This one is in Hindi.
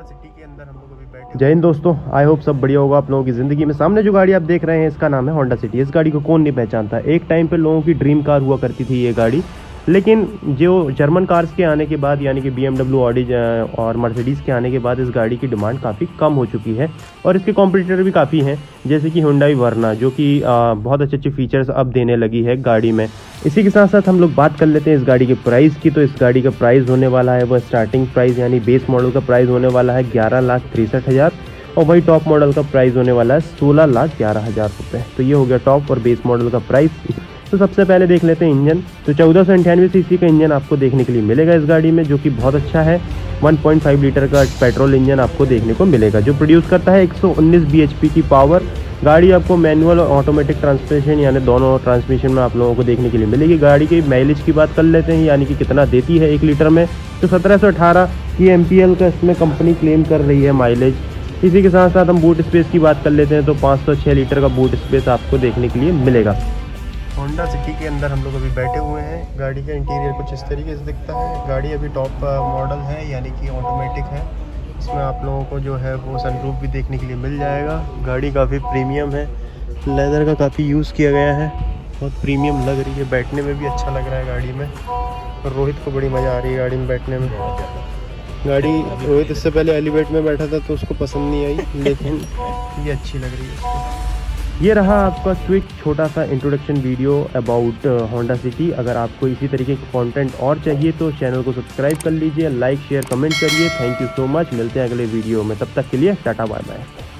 होंडा सिटी के अंदर हम लोग अभी बैठे। जय हिंद दोस्तों, आई होप सब बढ़िया होगा आप लोगों की ज़िंदगी में। सामने जो गाड़ी आप देख रहे हैं इसका नाम है होंडा सिटी। इस गाड़ी को कौन नहीं पहचानता। एक टाइम पे लोगों की ड्रीम कार हुआ करती थी ये गाड़ी, लेकिन जो जर्मन कार्स के आने के बाद यानी कि BMW, ऑडी और मर्सिडीज़ के आने के बाद इस गाड़ी की डिमांड काफ़ी कम हो चुकी है और इसके कॉम्पिटिटर भी काफ़ी हैं, जैसे कि हुंडई वर्ना, जो कि बहुत अच्छे अच्छे फीचर्स अब देने लगी है गाड़ी में। इसी के साथ साथ हम लोग बात कर लेते हैं इस गाड़ी के प्राइस की। तो इस गाड़ी का प्राइस होने वाला है, वह स्टार्टिंग प्राइस यानी बेस मॉडल का प्राइस होने वाला है 11,63,000 और वही टॉप मॉडल का प्राइस होने वाला है 16,11,000 रुपये। तो ये हो गया टॉप और बेस मॉडल का प्राइस। तो सबसे पहले देख लेते हैं इंजन। तो 1498 सीसी का इंजन आपको देखने के लिए मिलेगा इस गाड़ी में, जो कि बहुत अच्छा है। 1.5 लीटर का पेट्रोल इंजन आपको देखने को मिलेगा, जो प्रोड्यूस करता है 119 bhp की पावर। गाड़ी आपको मैनुअल और ऑटोमेटिक ट्रांसमिशन यानी दोनों ट्रांसमिशन में आप लोगों को देखने के लिए मिलेगी। गाड़ी की माइलेज की बात कर लेते हैं, यानी कि कितना देती है 1 लीटर में। तो 1718 की MPL का इसमें कंपनी क्लेम कर रही है माइलेज। इसी के साथ साथ हम बूट स्पेस की बात कर लेते हैं, तो 506 लीटर का बूट स्पेस आपको देखने के लिए मिलेगा। होंडा सिटी के अंदर हम लोग अभी बैठे हुए हैं। गाड़ी का इंटीरियर कुछ इस तरीके से दिखता है। गाड़ी अभी टॉप मॉडल है यानी कि ऑटोमेटिक है। इसमें आप लोगों को जो है वो सनरूफ भी देखने के लिए मिल जाएगा। गाड़ी काफ़ी प्रीमियम है, लेदर का काफ़ी यूज़ किया गया है, बहुत प्रीमियम लग रही है, बैठने में भी अच्छा लग रहा है गाड़ी में। और रोहित को बड़ी मज़ा आ रही है गाड़ी में बैठने में। गाड़ी रोहित इससे पहले एलिवेट में बैठा था तो उसको पसंद नहीं आई, लेकिन ये अच्छी लग रही है उसको। ये रहा आपका क्विक छोटा सा introduction video about Honda City. अगर आपको इसी तरीके का कंटेंट और चाहिए तो चैनल को सब्सक्राइब कर लीजिए, लाइक शेयर कमेंट करिए। Thank you so much. मिलते हैं अगले वीडियो में, तब तक के लिए टाटा बाय बाय।